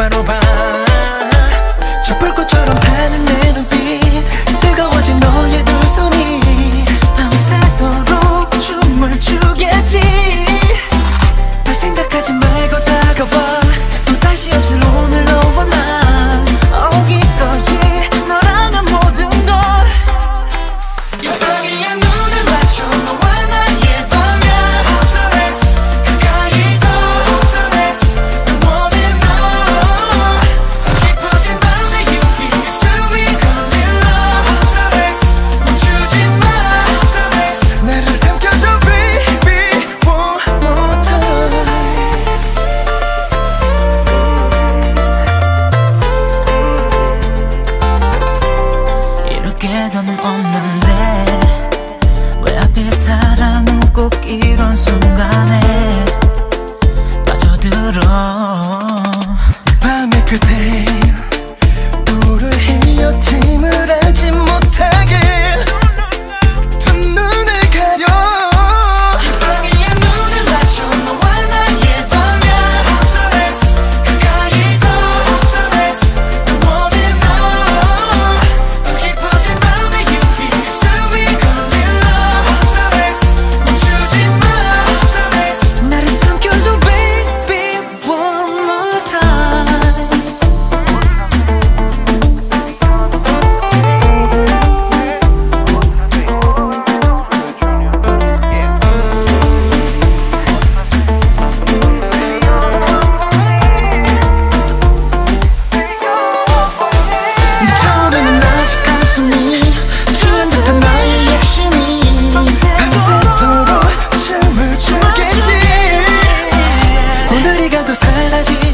바로 봐. 저 불꽃처럼 타는 내 눈빛, 뜨거워진 너의 두 손이 밤새도록 춤을 추겠지. 더 생각하지 말고 다가와. 또 다시 없을 오늘 너와 나. 기꺼이 너랑한 모든 걸. 여기에 눈을 맞춰 너와 나의 밤이야. 가까이 더 원해 너. 깊어진 밤의 유리 입술이 걸린 love. 멈추지 마. 나를 삼켜줘 baby one more time. 이렇게 더는 없는데 왜 하필 사랑은 꼭 이런 순간에 빠져들어. 밤의 끝에 불을 헤어 짐을 알지 못하게 두 눈을 가려. 여기에 눈을 맞춰 너와 나의 밤이야. 가까이 더 원해 너. 더 깊어진 밤의 유리 입술이 걸린 love. 멈추지 마. 나를 삼켜줘 baby one more time. 저는 아직 가슴이 추운 듯한 나의 욕심이 밤새도록 춤을 추겠지. 오늘이 가도 사라지